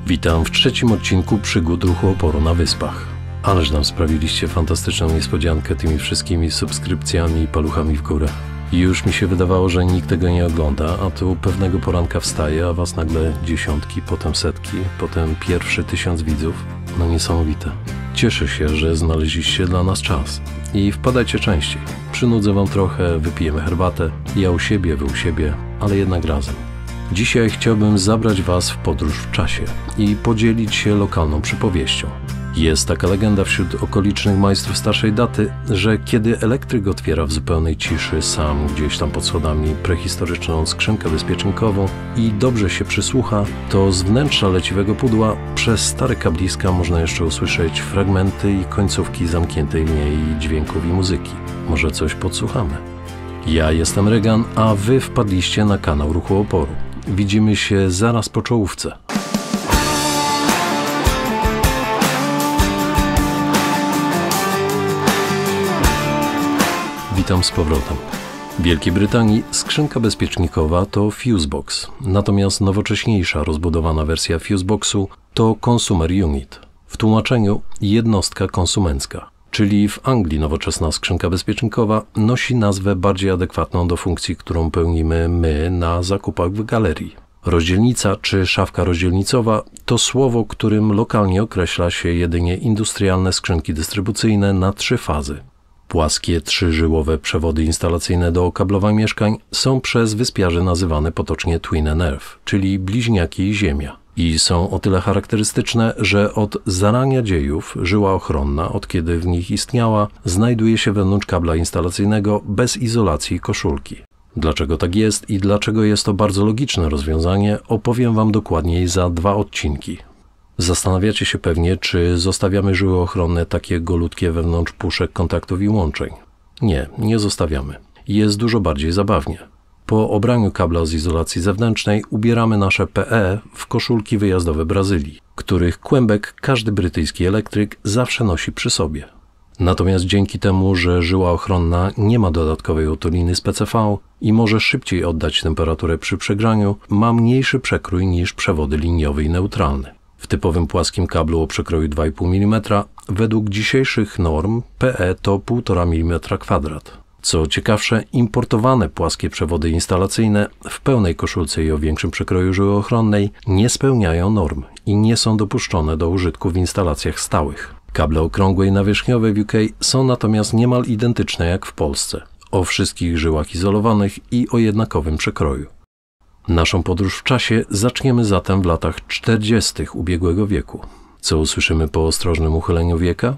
Witam w trzecim odcinku przygód ruchu oporu na Wyspach. Ależ nam sprawiliście fantastyczną niespodziankę tymi wszystkimi subskrypcjami i paluchami w górę. I już mi się wydawało, że nikt tego nie ogląda, a tu pewnego poranka wstaje, a was nagle dziesiątki, potem setki, potem pierwszy 1000 widzów. No niesamowite. Cieszę się, że znaleźliście dla nas czas. I wpadajcie częściej. Przynudzę wam trochę, wypijemy herbatę. Ja u siebie, wy u siebie, ale jednak razem. Dzisiaj chciałbym zabrać was w podróż w czasie i podzielić się lokalną przypowieścią. Jest taka legenda wśród okolicznych majstrów starszej daty, że kiedy elektryk otwiera w zupełnej ciszy sam gdzieś tam pod schodami prehistoryczną skrzynkę bezpiecznikową i dobrze się przysłucha, to z wnętrza leciwego pudła przez stare kabliska można jeszcze usłyszeć fragmenty i końcówki zamkniętej w niej dźwięków i muzyki. Może coś podsłuchamy? Ja jestem Regan, a wy wpadliście na kanał Ruchu Oporu. Widzimy się zaraz po czołówce. Witam z powrotem. W Wielkiej Brytanii skrzynka bezpiecznikowa to Fusebox, natomiast nowocześniejsza rozbudowana wersja Fuseboxu to Consumer Unit. W tłumaczeniu jednostka konsumencka, czyli w Anglii nowoczesna skrzynka bezpiecznikowa nosi nazwę bardziej adekwatną do funkcji, którą pełnimy my na zakupach w galerii. Rozdzielnica czy szafka rozdzielnicowa to słowo, którym lokalnie określa się jedynie industrialne skrzynki dystrybucyjne na 3 fazy. Płaskie, 3-żyłowe przewody instalacyjne do okablowań mieszkań są przez wyspiarzy nazywane potocznie Twin and Earth, czyli bliźniaki i ziemia. I są o tyle charakterystyczne, że od zarania dziejów żyła ochronna, od kiedy w nich istniała, znajduje się wewnątrz kabla instalacyjnego bez izolacji i koszulki. Dlaczego tak jest i dlaczego jest to bardzo logiczne rozwiązanie, opowiem wam dokładniej za 2 odcinki. Zastanawiacie się pewnie, czy zostawiamy żyły ochronne takie golutkie wewnątrz puszek kontaktów i łączeń. Nie zostawiamy. Jest dużo bardziej zabawnie. Po obraniu kabla z izolacji zewnętrznej ubieramy nasze PE w koszulki wyjazdowe Brazylii, których kłębek każdy brytyjski elektryk zawsze nosi przy sobie. Natomiast dzięki temu, że żyła ochronna nie ma dodatkowej otuliny z PCV i może szybciej oddać temperaturę przy przegrzaniu, ma mniejszy przekrój niż przewody liniowy i neutralny. W typowym płaskim kablu o przekroju 2,5 mm według dzisiejszych norm PE to 1,5 mm². Co ciekawsze, importowane płaskie przewody instalacyjne w pełnej koszulce i o większym przekroju żyły ochronnej nie spełniają norm i nie są dopuszczone do użytku w instalacjach stałych. Kable okrągłe i nawierzchniowe w UK są natomiast niemal identyczne jak w Polsce, o wszystkich żyłach izolowanych i o jednakowym przekroju. Naszą podróż w czasie zaczniemy zatem w latach 40. ubiegłego wieku. Co usłyszymy po ostrożnym uchyleniu wieka?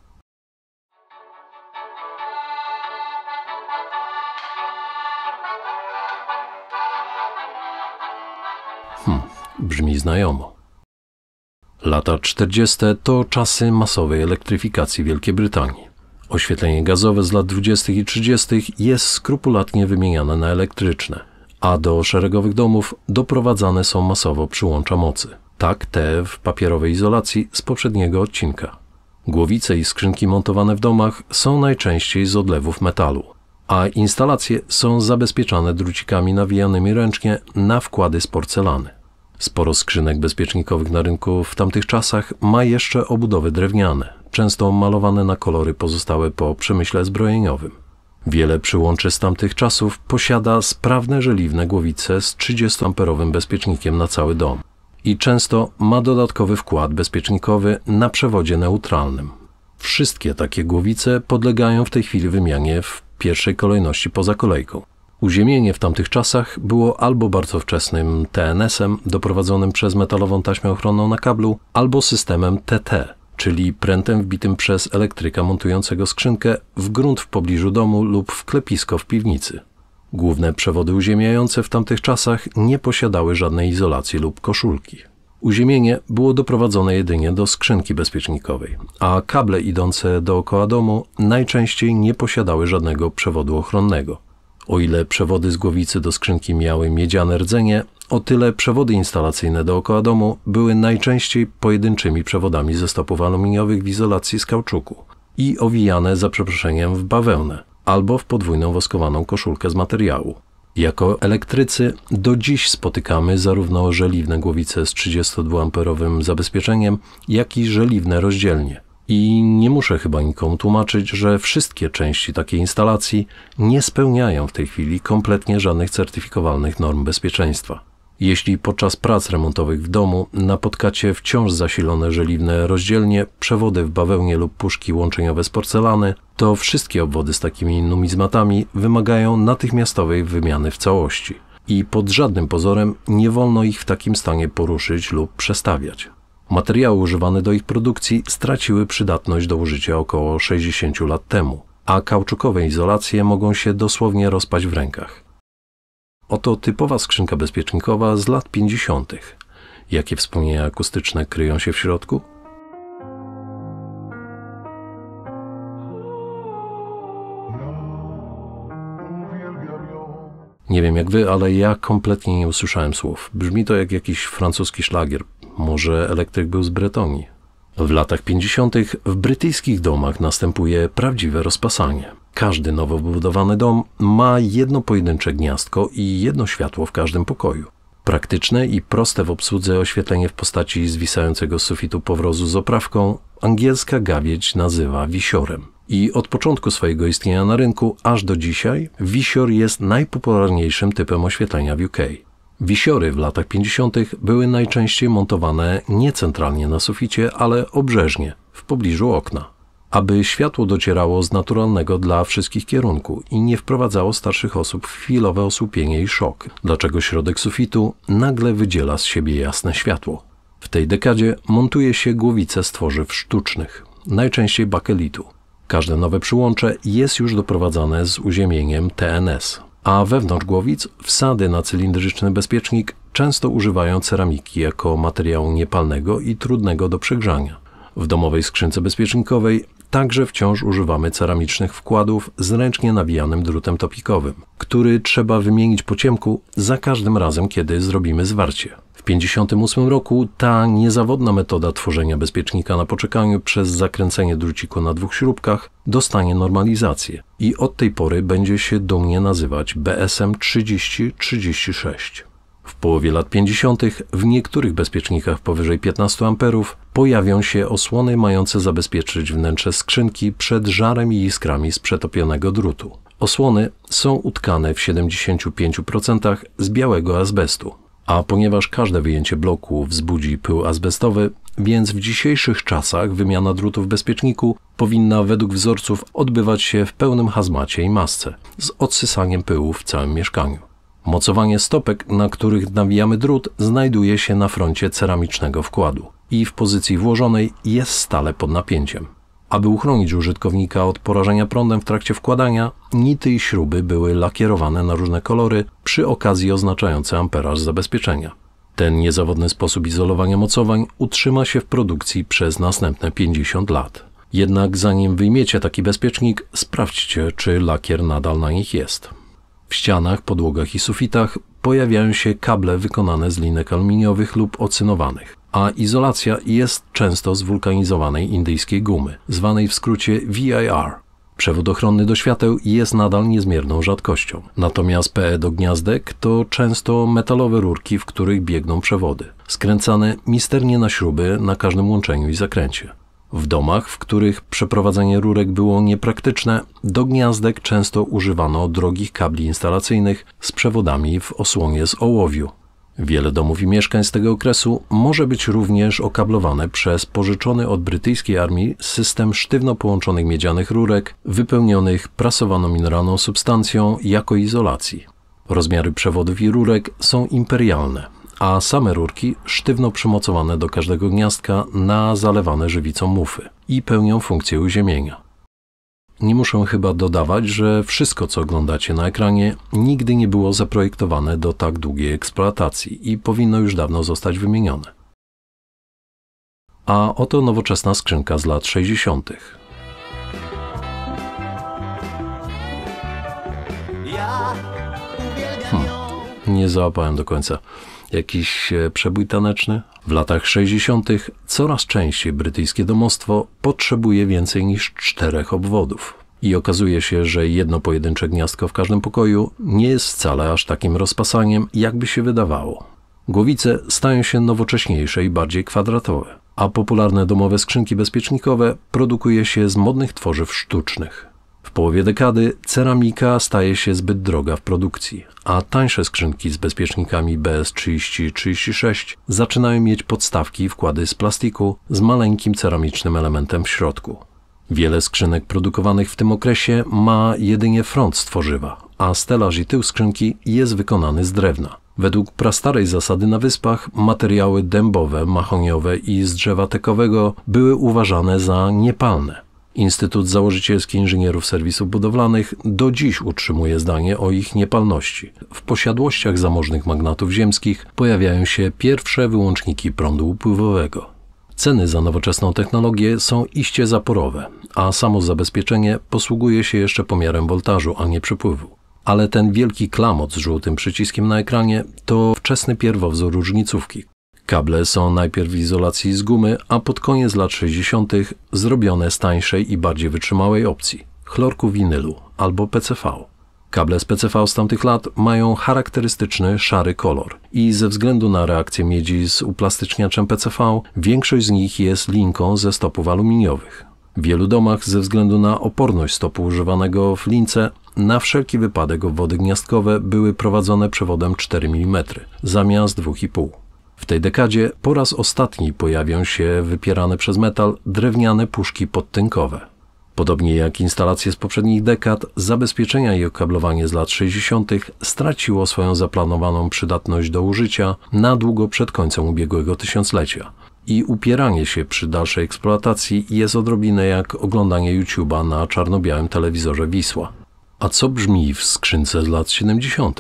Brzmi znajomo. Lata 40. to czasy masowej elektryfikacji Wielkiej Brytanii. Oświetlenie gazowe z lat 20. i 30. jest skrupulatnie wymieniane na elektryczne, a do szeregowych domów doprowadzane są masowo przyłącza mocy. Tak te w papierowej izolacji z poprzedniego odcinka. Głowice i skrzynki montowane w domach są najczęściej z odlewów metalu, a instalacje są zabezpieczane drucikami nawijanymi ręcznie na wkłady z porcelany. Sporo skrzynek bezpiecznikowych na rynku w tamtych czasach ma jeszcze obudowy drewniane, często malowane na kolory pozostałe po przemyśle zbrojeniowym. Wiele przyłączy z tamtych czasów posiada sprawne żeliwne głowice z 30-amperowym bezpiecznikiem na cały dom i często ma dodatkowy wkład bezpiecznikowy na przewodzie neutralnym. Wszystkie takie głowice podlegają w tej chwili wymianie w pierwszej kolejności poza kolejką. Uziemienie w tamtych czasach było albo bardzo wczesnym TNS-em doprowadzonym przez metalową taśmę ochronną na kablu, albo systemem TT, czyli prętem wbitym przez elektryka montującego skrzynkę w grunt w pobliżu domu lub w klepisko w piwnicy. Główne przewody uziemiające w tamtych czasach nie posiadały żadnej izolacji lub koszulki. Uziemienie było doprowadzone jedynie do skrzynki bezpiecznikowej, a kable idące dookoła domu najczęściej nie posiadały żadnego przewodu ochronnego. O ile przewody z głowicy do skrzynki miały miedziane rdzenie, o tyle przewody instalacyjne dookoła domu były najczęściej pojedynczymi przewodami ze stopów aluminiowych w izolacji z kauczuku i owijane za przeproszeniem w bawełnę albo w podwójną woskowaną koszulkę z materiału. Jako elektrycy do dziś spotykamy zarówno żeliwne głowice z 32-amperowym zabezpieczeniem, jak i żeliwne rozdzielnie. I nie muszę chyba nikomu tłumaczyć, że wszystkie części takiej instalacji nie spełniają w tej chwili kompletnie żadnych certyfikowalnych norm bezpieczeństwa. Jeśli podczas prac remontowych w domu napotkacie wciąż zasilone żeliwne rozdzielnie, przewody w bawełnie lub puszki łączeniowe z porcelany, to wszystkie obwody z takimi numizmatami wymagają natychmiastowej wymiany w całości. I pod żadnym pozorem nie wolno ich w takim stanie poruszyć lub przestawiać. Materiały używane do ich produkcji straciły przydatność do użycia około 60 lat temu, a kauczukowe izolacje mogą się dosłownie rozpaść w rękach. Oto typowa skrzynka bezpiecznikowa z lat 50. Jakie wspomnienia akustyczne kryją się w środku? Nie wiem jak wy, ale ja kompletnie nie usłyszałem słów. Brzmi to jak jakiś francuski szlagier. Może elektryk był z Bretonii. W latach 50. w brytyjskich domach następuje prawdziwe rozpasanie. Każdy nowo wybudowany dom ma jedno pojedyncze gniazdko i jedno światło w każdym pokoju. Praktyczne i proste w obsłudze oświetlenie w postaci zwisającego z sufitu powrozu z oprawką angielska gawiedź nazywa wisiorem. I od początku swojego istnienia na rynku aż do dzisiaj wisior jest najpopularniejszym typem oświetlenia w UK. Wisiory w latach 50. były najczęściej montowane nie centralnie na suficie, ale obrzeżnie, w pobliżu okna, aby światło docierało z naturalnego dla wszystkich kierunku i nie wprowadzało starszych osób w chwilowe osłupienie i szok, dlaczego środek sufitu nagle wydziela z siebie jasne światło. W tej dekadzie montuje się głowice z tworzyw sztucznych, najczęściej bakelitu. Każde nowe przyłącze jest już doprowadzane z uziemieniem TNS, a wewnątrz głowic wsady na cylindryczny bezpiecznik często używają ceramiki jako materiału niepalnego i trudnego do przegrzania. W domowej skrzynce bezpiecznikowej także wciąż używamy ceramicznych wkładów z ręcznie nawijanym drutem topikowym, który trzeba wymienić po ciemku za każdym razem, kiedy zrobimy zwarcie. W 1958 roku ta niezawodna metoda tworzenia bezpiecznika na poczekaniu przez zakręcenie druciku na 2 śrubkach dostanie normalizację i od tej pory będzie się dumnie nazywać BSM 3036. W połowie lat 50. w niektórych bezpiecznikach powyżej 15 A pojawią się osłony mające zabezpieczyć wnętrze skrzynki przed żarem i iskrami z przetopionego drutu. Osłony są utkane w 75% z białego azbestu. A ponieważ każde wyjęcie bloku wzbudzi pył azbestowy, więc w dzisiejszych czasach wymiana drutu w bezpieczniku powinna według wzorców odbywać się w pełnym hazmacie i masce, z odsysaniem pyłu w całym mieszkaniu. Mocowanie stopek, na których nawijamy drut, znajduje się na froncie ceramicznego wkładu i w pozycji włożonej jest stale pod napięciem. Aby uchronić użytkownika od porażenia prądem w trakcie wkładania, nity i śruby były lakierowane na różne kolory, przy okazji oznaczające amperaż zabezpieczenia. Ten niezawodny sposób izolowania mocowań utrzyma się w produkcji przez następne 50 lat. Jednak zanim wyjmiecie taki bezpiecznik, sprawdźcie, czy lakier nadal na nich jest. W ścianach, podłogach i sufitach pojawiają się kable wykonane z linek aluminiowych lub ocynowanych, a izolacja jest często z wulkanizowanej indyjskiej gumy, zwanej w skrócie VIR. Przewód ochronny do świateł jest nadal niezmierną rzadkością, natomiast PE do gniazdek to często metalowe rurki, w których biegną przewody, skręcane misternie na śruby na każdym łączeniu i zakręcie. W domach, w których przeprowadzenie rurek było niepraktyczne, do gniazdek często używano drogich kabli instalacyjnych z przewodami w osłonie z ołowiu. Wiele domów i mieszkań z tego okresu może być również okablowane przez pożyczony od brytyjskiej armii system sztywno połączonych miedzianych rurek wypełnionych prasowaną mineralną substancją jako izolacji. Rozmiary przewodów i rurek są imperialne, a same rurki sztywno przymocowane do każdego gniazdka na zalewane żywicą mufy i pełnią funkcję uziemienia. Nie muszę chyba dodawać, że wszystko, co oglądacie na ekranie, nigdy nie było zaprojektowane do tak długiej eksploatacji i powinno już dawno zostać wymienione. A oto nowoczesna skrzynka z lat 60. Nie załapałem do końca. Jakiś przebój taneczny? W latach 60. coraz częściej brytyjskie domostwo potrzebuje więcej niż 4 obwodów. I okazuje się, że jedno pojedyncze gniazdko w każdym pokoju nie jest wcale aż takim rozpasaniem, jakby się wydawało. Głowice stają się nowocześniejsze i bardziej kwadratowe, a popularne domowe skrzynki bezpiecznikowe produkuje się z modnych tworzyw sztucznych. W połowie dekady ceramika staje się zbyt droga w produkcji, a tańsze skrzynki z bezpiecznikami BS30-36 zaczynają mieć podstawki i wkłady z plastiku z maleńkim ceramicznym elementem w środku. Wiele skrzynek produkowanych w tym okresie ma jedynie front z tworzywa, a stelaż i tył skrzynki jest wykonany z drewna. Według prastarej zasady na Wyspach materiały dębowe, mahoniowe i z drzewa tekowego były uważane za niepalne. Instytut Założycielski Inżynierów Serwisów Budowlanych do dziś utrzymuje zdanie o ich niepalności. W posiadłościach zamożnych magnatów ziemskich pojawiają się pierwsze wyłączniki prądu upływowego. Ceny za nowoczesną technologię są iście zaporowe, a samo zabezpieczenie posługuje się jeszcze pomiarem woltażu, a nie przepływu. Ale ten wielki klamot z żółtym przyciskiem na ekranie to wczesny pierwowzór różnicówki. Kable są najpierw w izolacji z gumy, a pod koniec lat 60. zrobione z tańszej i bardziej wytrzymałej opcji – chlorku winylu albo PCV. Kable z PCV z tamtych lat mają charakterystyczny szary kolor i ze względu na reakcję miedzi z uplastyczniaczem PCV większość z nich jest linką ze stopów aluminiowych. W wielu domach ze względu na oporność stopu używanego w lince na wszelki wypadek obwody gniazdkowe były prowadzone przewodem 4 mm zamiast 2,5. W tej dekadzie po raz ostatni pojawią się wypierane przez metal drewniane puszki podtynkowe. Podobnie jak instalacje z poprzednich dekad, zabezpieczenia i okablowanie z lat 60. straciło swoją zaplanowaną przydatność do użycia na długo przed końcem ubiegłego tysiąclecia. I upieranie się przy dalszej eksploatacji jest odrobinę jak oglądanie YouTube'a na czarno-białym telewizorze Wisła. A co brzmi w skrzynce z lat 70.?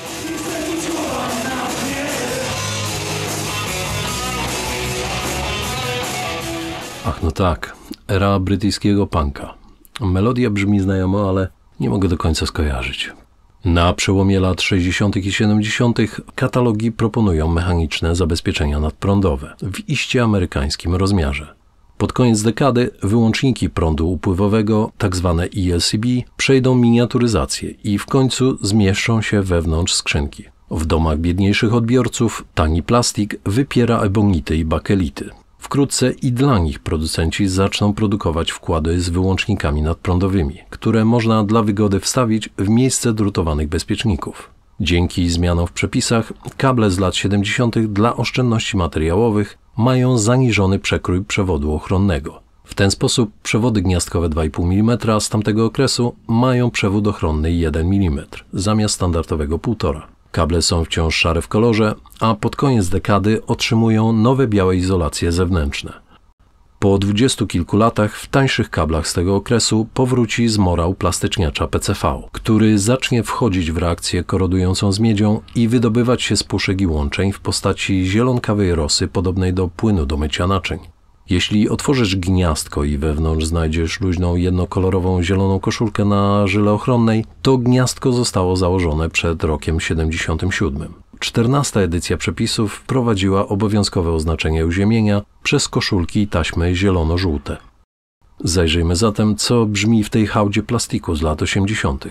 Ach, no tak, era brytyjskiego punka. Melodia brzmi znajomo, ale nie mogę do końca skojarzyć. Na przełomie lat 60. i 70. katalogi proponują mechaniczne zabezpieczenia nadprądowe w iście amerykańskim rozmiarze. Pod koniec dekady wyłączniki prądu upływowego, tzw. ELCB, przejdą miniaturyzację i w końcu zmieszczą się wewnątrz skrzynki. W domach biedniejszych odbiorców tani plastik wypiera ebonity i bakelity. Wkrótce i dla nich producenci zaczną produkować wkłady z wyłącznikami nadprądowymi, które można dla wygody wstawić w miejsce drutowanych bezpieczników. Dzięki zmianom w przepisach, kable z lat 70. dla oszczędności materiałowych mają zaniżony przekrój przewodu ochronnego. W ten sposób przewody gniazdkowe 2,5 mm z tamtego okresu mają przewód ochronny 1 mm zamiast standardowego 1,5. Kable są wciąż szare w kolorze, a pod koniec dekady otrzymują nowe białe izolacje zewnętrzne. Po 20 kilku latach w tańszych kablach z tego okresu powróci zmora uplastyczniacza PCV, który zacznie wchodzić w reakcję korodującą z miedzią i wydobywać się z puszek i łączeń w postaci zielonkawej rosy podobnej do płynu do mycia naczyń. Jeśli otworzysz gniazdko i wewnątrz znajdziesz luźną, jednokolorową zieloną koszulkę na żyle ochronnej, to gniazdko zostało założone przed rokiem 77. 14. edycja przepisów wprowadziła obowiązkowe oznaczenie uziemienia przez koszulki i taśmy zielono-żółte. Zajrzyjmy zatem, co brzmi w tej hałdzie plastiku z lat 80.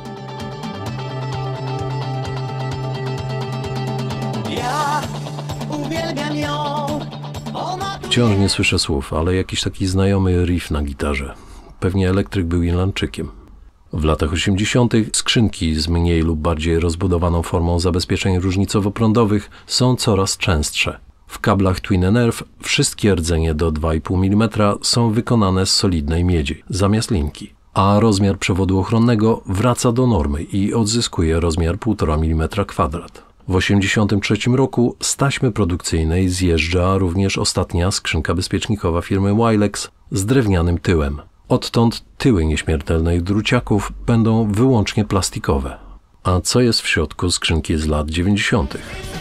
Ja uwielbiam ją. Wciąż nie słyszę słów, ale jakiś taki znajomy riff na gitarze. Pewnie elektryk był Irlandczykiem. W latach 80. skrzynki z mniej lub bardziej rozbudowaną formą zabezpieczeń różnicowo-prądowych są coraz częstsze. W kablach Twin & Earth wszystkie rdzenie do 2,5 mm są wykonane z solidnej miedzi, zamiast linki, a rozmiar przewodu ochronnego wraca do normy i odzyskuje rozmiar 1,5 mm². W 1983 roku z taśmy produkcyjnej zjeżdża również ostatnia skrzynka bezpiecznikowa firmy Wilex z drewnianym tyłem. Odtąd tyły nieśmiertelnych druciaków będą wyłącznie plastikowe. A co jest w środku skrzynki z lat 90.?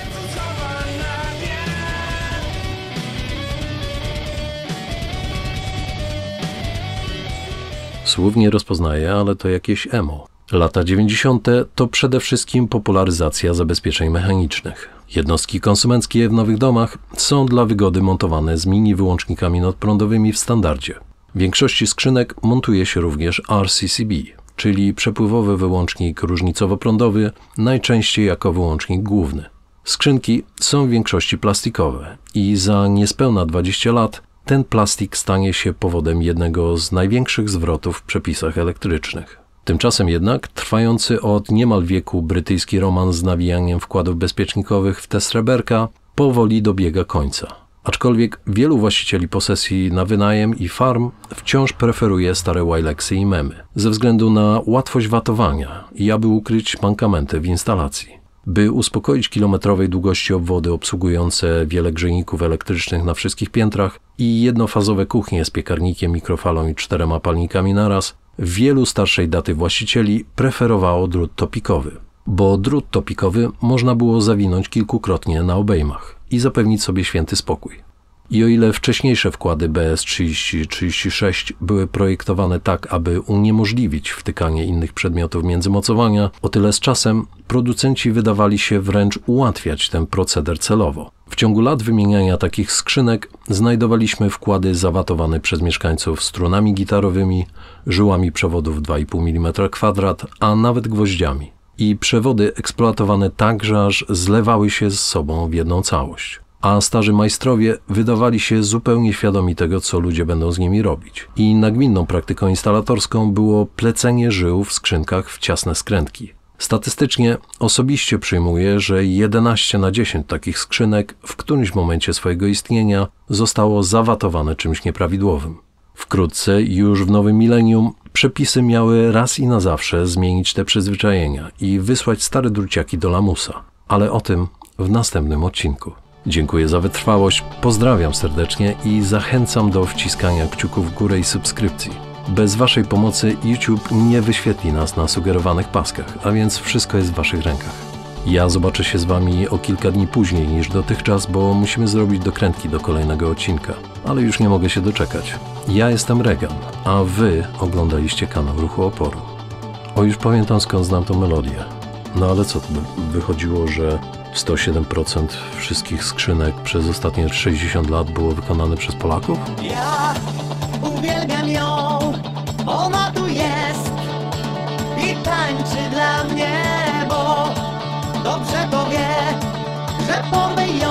Słów nie rozpoznaję, ale to jakieś emo. Lata 90. to przede wszystkim popularyzacja zabezpieczeń mechanicznych. Jednostki konsumenckie w nowych domach są dla wygody montowane z mini wyłącznikami nadprądowymi w standardzie. W większości skrzynek montuje się również RCCB, czyli przepływowy wyłącznik różnicowo-prądowy, najczęściej jako wyłącznik główny. Skrzynki są w większości plastikowe i za niespełna 20 lat ten plastik stanie się powodem jednego z największych zwrotów w przepisach elektrycznych. Tymczasem jednak trwający od niemal wieku brytyjski romans z nawijaniem wkładów bezpiecznikowych w te sreberka powoli dobiega końca. Aczkolwiek wielu właścicieli posesji na wynajem i farm wciąż preferuje stare Wilexy i Memy ze względu na łatwość watowania i aby ukryć mankamenty w instalacji. By uspokoić kilometrowej długości obwody obsługujące wiele grzejników elektrycznych na wszystkich piętrach i jednofazowe kuchnie z piekarnikiem, mikrofalą i 4 palnikami naraz, wielu starszej daty właścicieli preferowało drut topikowy, bo drut topikowy można było zawinąć kilkukrotnie na obejmach i zapewnić sobie święty spokój. I o ile wcześniejsze wkłady BS30-36 były projektowane tak, aby uniemożliwić wtykanie innych przedmiotów między mocowania, o tyle z czasem producenci wydawali się wręcz ułatwiać ten proceder celowo. W ciągu lat wymieniania takich skrzynek znajdowaliśmy wkłady zawatowane przez mieszkańców strunami gitarowymi, żyłami przewodów 2,5 mm², a nawet gwoździami. I przewody eksploatowane tak, że aż zlewały się z sobą w jedną całość. A starzy majstrowie wydawali się zupełnie świadomi tego, co ludzie będą z nimi robić. I nagminną praktyką instalatorską było plecenie żył w skrzynkach w ciasne skrętki. Statystycznie osobiście przyjmuję, że 11 na 10 takich skrzynek w którymś momencie swojego istnienia zostało zawatowane czymś nieprawidłowym. Wkrótce, już w nowym milenium, przepisy miały raz i na zawsze zmienić te przyzwyczajenia i wysłać stare druciaki do lamusa. Ale o tym w następnym odcinku. Dziękuję za wytrwałość, pozdrawiam serdecznie i zachęcam do wciskania kciuków w górę i subskrypcji. Bez Waszej pomocy YouTube nie wyświetli nas na sugerowanych paskach, a więc wszystko jest w Waszych rękach. Ja zobaczę się z Wami o kilka dni później niż dotychczas, bo musimy zrobić dokrętki do kolejnego odcinka, ale już nie mogę się doczekać. Ja jestem Regan, a Wy oglądaliście kanał Ruchu Oporu. O, już pamiętam skąd znam tą melodię. No ale co, to by wychodziło, że 107% wszystkich skrzynek przez ostatnie 60 lat było wykonane przez Polaków? Ja uwielbiam ją, ona tu jest i tańczy dla mnie, bo dobrze to wie, że porwę ją.